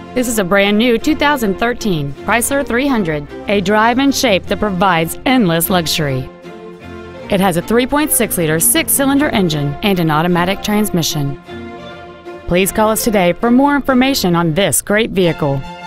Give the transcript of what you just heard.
This is a brand new 2013 Chrysler 300, a drive and shape that provides endless luxury. It has a 3.6-liter six-cylinder engine and an automatic transmission. Please call us today for more information on this great vehicle.